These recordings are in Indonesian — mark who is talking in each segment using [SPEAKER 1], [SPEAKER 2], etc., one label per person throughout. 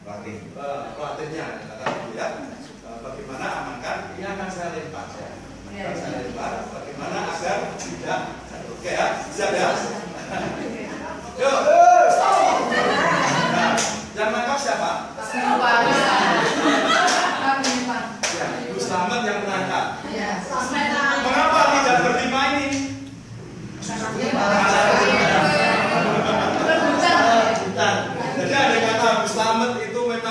[SPEAKER 1] pelatihnya ya. Bagaimana amankan? Ini akan saya lempar ya. Saya lempar. Bagaimana agar tidak jatuh? Oke ya, siap ya. Yuk. Nah, yang menangkap siapa? Ibu Slamet yang menangkap. Mengapa tidak berlima ini? Jadi ada kata Ibu Slamet itu memang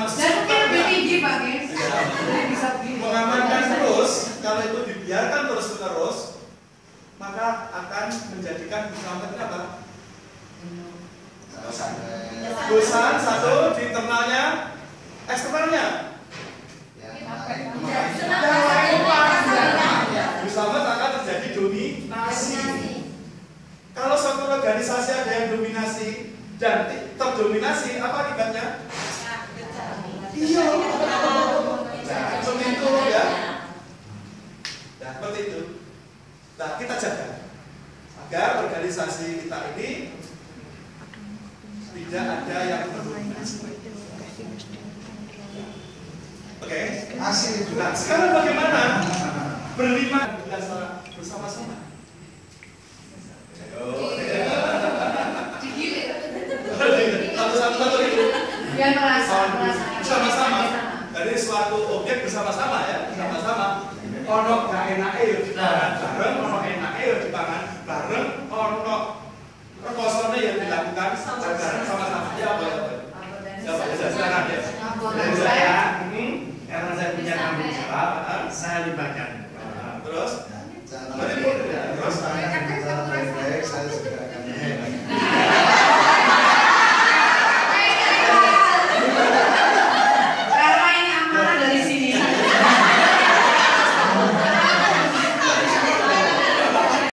[SPEAKER 1] mengamankan terus. Kalau itu dibiarkan terus-menerus, maka akan menjadikan Ibu Slamet ini apa? Bosan satu di internalnya, eksternalnya. Ibu Slamet akan terjadi dominasi. Kalau suatu organisasi ada yang dominasi dan terdominasi, apa akibatnya? Iya. Seperti itu ya. Nah, seperti itu. Nah, kita jaga agar organisasi kita ini tidak ada yang mendominasi. Oke. Nah, sekarang bagaimana berlima bersama-sama? Satu-satu itu.
[SPEAKER 2] Biar merasa
[SPEAKER 1] bersama-sama. Dari suatu objek bersama-sama ya, bersama-sama. Ono gak enake yo dipangan bareng, ono enake yo dipangan bareng, ono rekosone yang dilakukan bareng sama-sama. Ya apa ya? Ya apa ya? Silakan ya.
[SPEAKER 3] Saya, karena saya punya tanggung jawab, saya libatkan.
[SPEAKER 1] Terus?